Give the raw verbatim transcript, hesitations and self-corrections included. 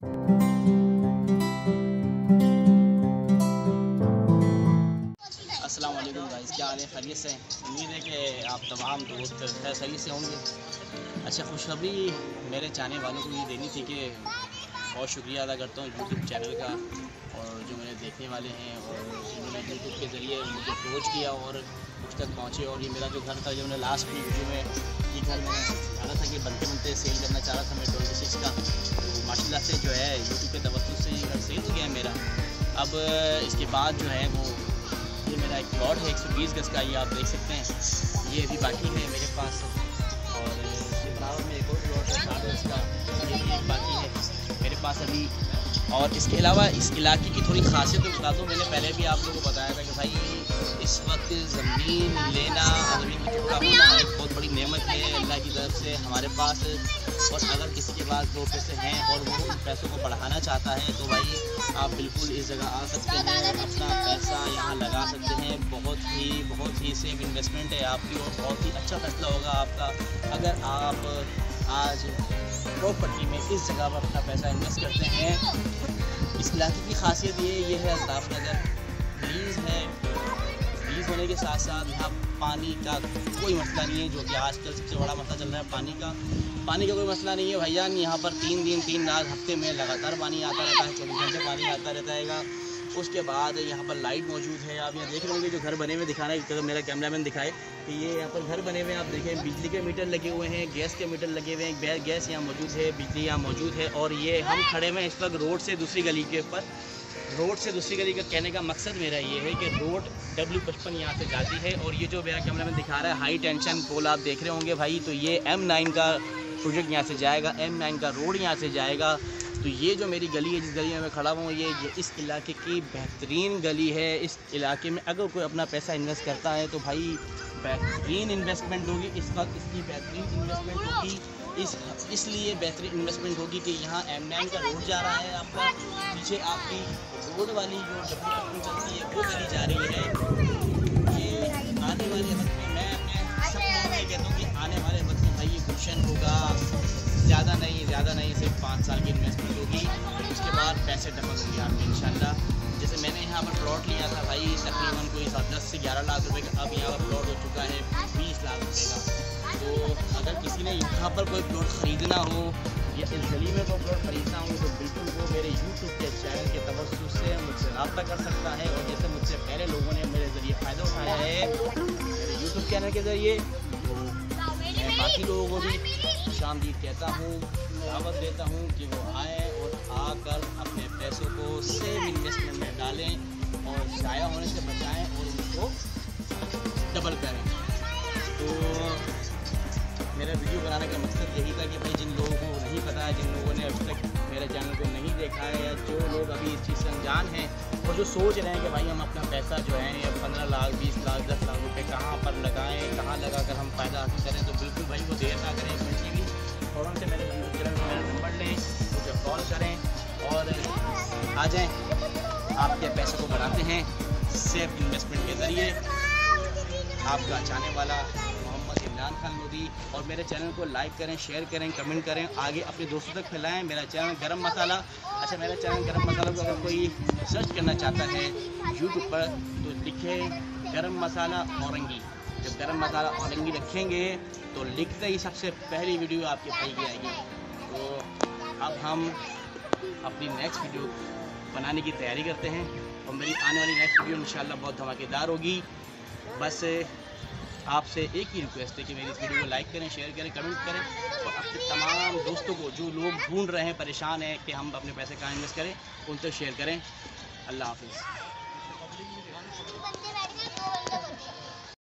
अस्सलाम वालेकुम गाइस, क्या हाल है? खैरियत से? उम्मीद है कि आप तमाम दोस्त खैरियत से होंगे। अच्छा, खुशखबरी मेरे चाहने वालों को ये देनी थी कि बहुत शुक्रिया अदा करता हूँ यूट्यूब चैनल का, और जो मेरे देखने वाले हैं और जिन्होंने यूट्यूब के ज़रिए मुझे अप्रोच किया और मुझ तक पहुँचे। और ये मेरा जो घर था, जो मैंने लास्ट की वीडियो में ये घर मैंने चाह रहा था कि बनते बनते सेल करना चाह रहा था मैं ट्वेंटी सिक्स का, तो माशाल्लाह से जो है यूट्यूब के तवज्जुह से ये घर सेल हो गया है मेरा। अब इसके बाद जो है वो ये मेरा एक प्लॉट है एक सौ बीस गज का, ये आप देख सकते हैं। ये अभी बाकी है मेरे पास, और इसके बराबर में एक और प्लॉट है साठ गज का, ये भी एक बाकी है मेरे पास अभी। और इसके अलावा इस इलाके की थोड़ी खासियत तो बता दूँ, मैंने पहले भी आप लोगों को बताया था कि भाई इस वक्त ज़मीन लेना, ज़मीन का टुकड़ा होना एक बहुत बड़ी नेमत है अल्लाह की तरफ से हमारे पास। और अगर किसी के पास दो पैसे हैं और वो उन पैसों को बढ़ाना चाहता है तो भाई आप बिल्कुल इस जगह आ सकते हैं, अपना पैसा यहाँ लगा सकते हैं। बहुत ही बहुत ही सेफ इन्वेस्टमेंट है आपकी, और बहुत ही अच्छा फैसला होगा आपका अगर आप आज प्रॉपर्टी में इस जगह पर अपना पैसा इन्वेस्ट करते हैं। इस इलाके की खासियत ये ये है अल्ताफ़ नगर लीज़ है। लीज़ होने के साथ साथ यहाँ पानी का कोई मसला नहीं है, जो कि आजकल सबसे बड़ा मसला चल रहा है पानी का। पानी का कोई मसला नहीं है भैया, यहाँ पर तीन दिन तीन रात हफ्ते में लगातार पानी आता रहता है, चौबीस घंटे पानी आता रहता है। उसके बाद यहाँ पर लाइट मौजूद है। आप यहाँ देख रहे होंगे जो घर बने हुए दिखा रहा है, मेरा कैमरामैन दिखाए कि ये यहाँ पर घर बने हुए हैं। आप देखें बिजली के मीटर लगे हुए हैं, गैस के मीटर लगे हुए हैं, गैस यहाँ मौजूद है, बिजली यहाँ मौजूद है। और ये हम खड़े हुए हैं इस वक्त रोड से दूसरी गली के ऊपर। रोड से दूसरी गली का कहने का मकसद मेरा ये है कि रोड डब्ल्यू पचपन यहाँ से जाती है। और ये जो मेरा कैमरामैन दिखा रहा है हाई टेंशन पोल आप देख रहे होंगे भाई, तो ये एम नाइन का प्रोजेक्ट यहाँ से जाएगा, एम नाइन का रोड यहाँ से जाएगा। तो ये जो मेरी गली है, जिस गली में मैं खड़ा हूँ, ये, ये इस इलाके की बेहतरीन गली है। इस इलाके में अगर कोई अपना पैसा इन्वेस्ट करता है तो भाई बेहतरीन इन्वेस्टमेंट होगी। इस वक्त इसकी बेहतरीन इन्वेस्टमेंट होगी, इस इसलिए बेहतरीन इन्वेस्टमेंट होगी कि यहाँ एम नाइन का रोड जा रहा है आपका, पीछे आपकी रोड वाली जो डब्ल्यू चलती है वो गली जा रही है। ये आने वाले वक्त में मैं अपने सब लोगों में कहता हूँ कि आने वाले वक्त में भाई ये गुलशन होगा। ज़्यादा नहीं ज़्यादा नहीं सिर्फ पाँच साल की इन्वेस्टमेंट होगी, उसके बाद पैसे डबल होंगे आपके इंशाल्लाह। जैसे मैंने यहाँ पर प्लॉट लिया था भाई तकरीबन कोई दस से ग्यारह लाख रुपए का, अब यहाँ पर प्लॉट हो चुका है बीस लाख रुपए का। तो अगर किसी ने यहाँ पर कोई प्लॉट ख़रीदना हो या इस गली में कोई प्लॉट ख़रीदना हो तो बिल्कुल वो मेरे यूट्यूब के चैनल के तवज्जुह से मुझसे रब्ता कर सकता है। और जैसे मुझसे पहले लोगों ने मेरे ज़रिए फ़ायदा उठाया है मेरे यूट्यूब चैनल के ज़रिए, तो मैं बाकी लोगों को भी खुशामदीद कहता हूँ, दावत देता हूँ कि वो आएँ और आकर अपने पैसों को सेव इन्वेस्टमेंट में डालें और ज़ाया होने से बचाएं और उनको डबल करें। तो मेरा वीडियो बनाने का मकसद यही था कि भाई जिन लोगों को नहीं पता है, जिन लोगों ने अभी तक मेरे चैनल को नहीं देखा है, या जो लोग अभी इस चीज़ से अनजान हैं और जो सोच रहे हैं कि भाई हम अपना पैसा जो है या पंद्रह लाख बीस लाख दस लाख रुपए कहाँ पर लगाएं, कहाँ लगा कर हम फ़ायदा हासिल करें, तो बिल्कुल भाई वो देर ना करें, एक मिनट की भी फ़ौरन से मेरे यूट्यूब चैनल पर मेरा नंबर लें, मुझे कॉल करें और आ जाएँ। आपके पैसे को बढ़ाते हैं सेफ इन्वेस्टमेंट के ज़रिए। आपका चाहने वाला इमरान खान मोदी। और मेरे चैनल को लाइक करें, शेयर करें, कमेंट करें, आगे अपने दोस्तों तक फैलाएं। मेरा चैनल गरम मसाला, अच्छा मेरा चैनल गरम मसाला को अगर कोई सर्च करना चाहता है यूट्यूब पर तो लिखे गरम मसाला औरंगी। जब गरम मसाला औरंगी रखेंगे तो लिखते ही सबसे पहली वीडियो आपके भाई की आएगी। तो अब हम अपनी नेक्स्ट वीडियो बनाने की तैयारी करते हैं और मेरी आने वाली नेक्स्ट वीडियो इंशाल्लाह बहुत धमाकेदार होगी। बस आपसे एक ही रिक्वेस्ट है कि मेरी इस वीडियो को लाइक करें, शेयर करें, कमेंट करें और अपने तमाम दोस्तों को जो लोग ढूंढ रहे हैं, परेशान हैं कि हम अपने पैसे कहाँ इन्वेस्ट करें, उन तक शेयर करें। अल्लाह हाफिज़।